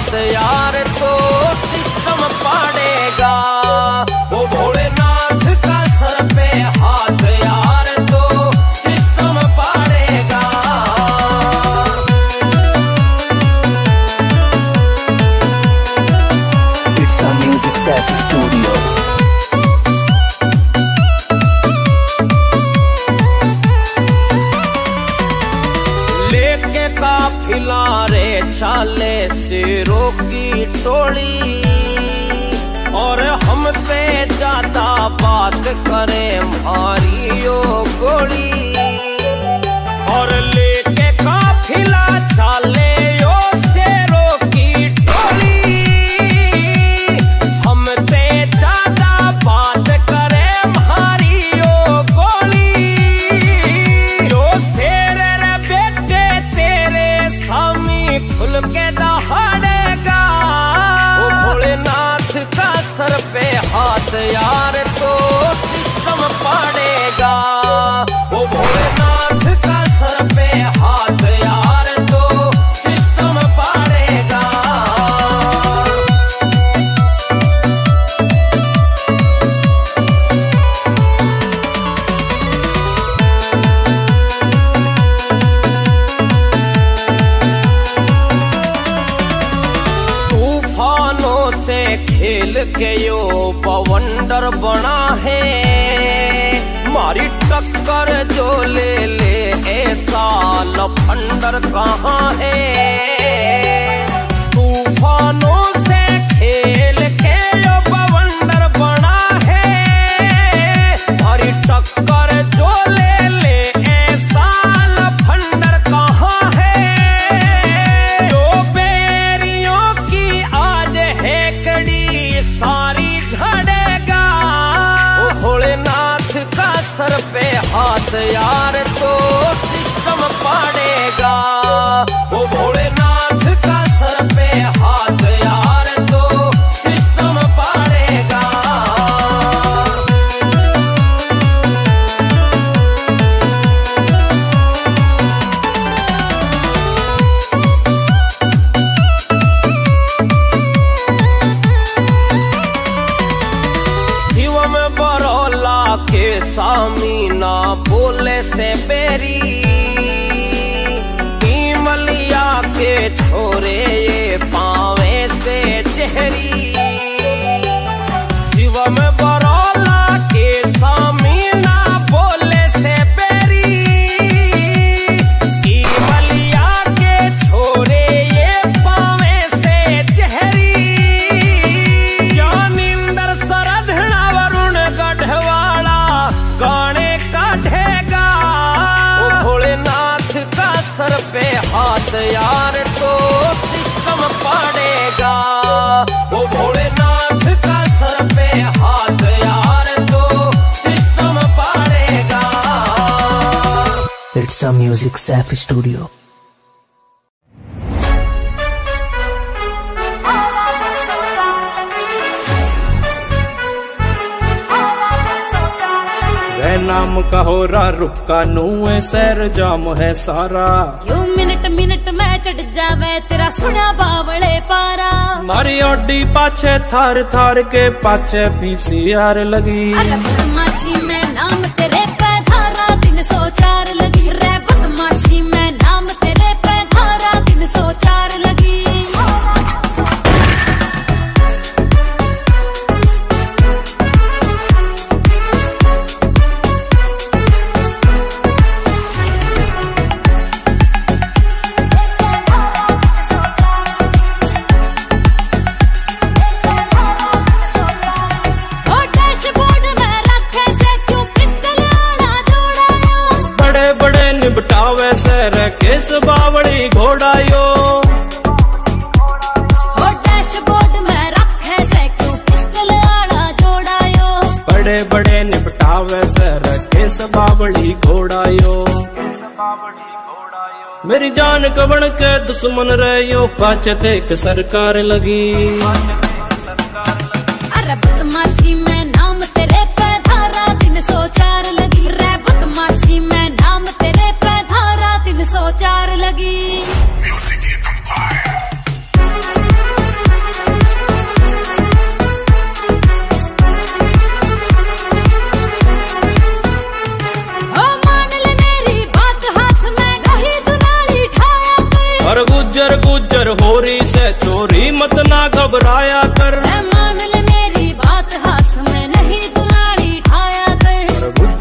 हाथ यार तो सिस्टम पाड़ेगा। वो भोलेनाथ का सर पे हाथ यार तो सिस्टम पाड़ेगा। It's a Music Set Studio। लेके काफिला रे चाले शेरों की टोली, और हम पे ज्यादा बात करे मारियो गोली। और लेके काफिला चाले यो शेरों की टोली, हम पे ज्यादा बात करे मारियो गोली। यो शेर रे बेटे तेरे सामी खुल के दहाड़ेगा। वो भोलेनाथ का सर पे हाथ यार तो सिस्टम पाड़ेगा। वो भोलेनाथ का सर पे हाथ यार तो सिस्टम पाड़ेगा। तूफानों से खेल के यो बवंडर बना है। मारी टक्कर जो ले ले ऐसा लफंडर कहाँ है। तूफानों से खेल के यो बवंडर बना है। मारी टक्कर जो ले ले ऐसा लफंडर कहाँ है। जो बेरियों की आज है कड़ी सारी झड़ेगा। वो भोलेनाथ का सर पे हाथ यार तो सिस्टम पाड़ेगा। वो भोलेनाथ का सर पे हाथ यार तो सिस्टम पाड़ेगा। शिवम बरोला के सामी ना बोले से बेरी। इमलिया के छोरे ये पावे से जहरी। शिवम बरोला के सामी ना बोले से बेरी। इमलिया के छोरे ये पावे से जहरी। ज्ञानिंदर सरधना वरुण गढ़वाला गाने काढ़ेगा। वो भोलेनाथ का सर पे हाथ यार तो सिस्टम पाड़ेगा। वो भोलेनाथ का सर पे हाथ यार तो सिस्टम पाड़ेगा। It's a Music Set Studio। वह नाम का हो रहा रुका नूए सैर जाम है सारा। क्यों मिनट मिनट में चढ़ जावे तेरा सुना बावले पारा। मारी ओडी पाछे थार थार के पाछे पीसीआर लगी। अरे बदमाशी में नाम तेरे पे धारा 304 लगी। रे बदमाशी में नाम तेरे पे धारा 304 लगी। निपटावे सर केस बावड़ी घोड़ायो। हो डैशबोर्ड में रखे से क्यों पिस्टल आड़ा जोड़ायो। बड़े बड़े निपटावे सर केस बावड़ी घोड़ायो। मेरी जान कबण के दुश्मन रहो पाछे देख सरकार लगी। अरे बदमाशी में नाम तेरे पे धारा 304 लगी। रे बदमाशी में नाम तेरे पे धारा 304 लगी।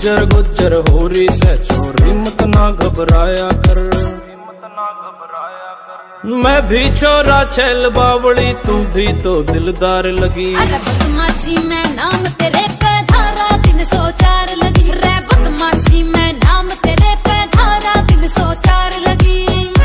गुजर गुजर हो रही से छोरी मत ना घबराया कर, मत ना घबराया कर। मैं भी छोरा छैल बावड़ी तू भी तो दिलदार लगी। अरे बदमाशी में नाम तेरे पे धारा 304 लगी रे, बदमाशी में नाम तेरे पे धारा 304 लगी।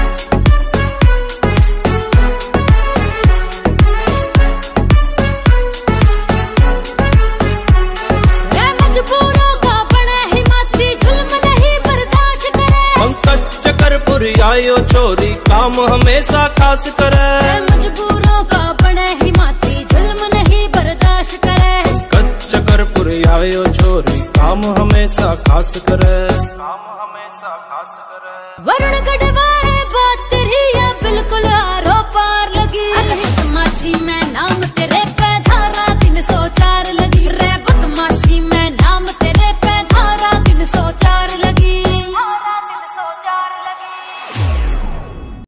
रे मजबूरों का बड़ा हिम्मती जुल्म नहीं बर्दाश्त करे। पंकज चकरपुरी आयो छोरी काम हमेशा खास करे। रे मजबूरों का बड़ा हिम्मती जुल्म नहीं बर्दाश्त करे। चकरपुरी आयो छोरी काम हमेशा खास करे, काम हमेशा खास करे। वरुण गढ़वा